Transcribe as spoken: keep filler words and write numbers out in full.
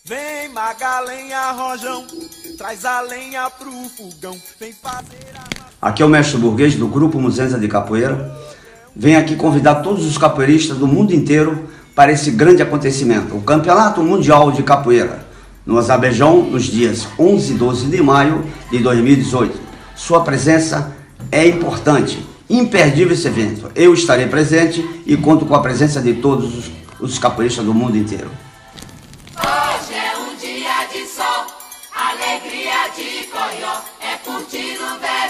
Vem Magalenha, Rojão, traz a lenha pro fogão, vem fazer a... Aqui é o mestre burguês do Grupo Muzenza de Capoeira. Venho aqui convidar todos os capoeiristas do mundo inteiro para esse grande acontecimento, o Campeonato Mundial de Capoeira, no Azerbaijão, nos dias onze e doze de maio de dois mil e dezoito. Sua presença é importante, imperdível esse evento. Eu estarei presente e conto com a presença de todos os, os capoeiristas do mundo inteiro. Hoje é um dia de sol, alegria de coió, é curtir o verão.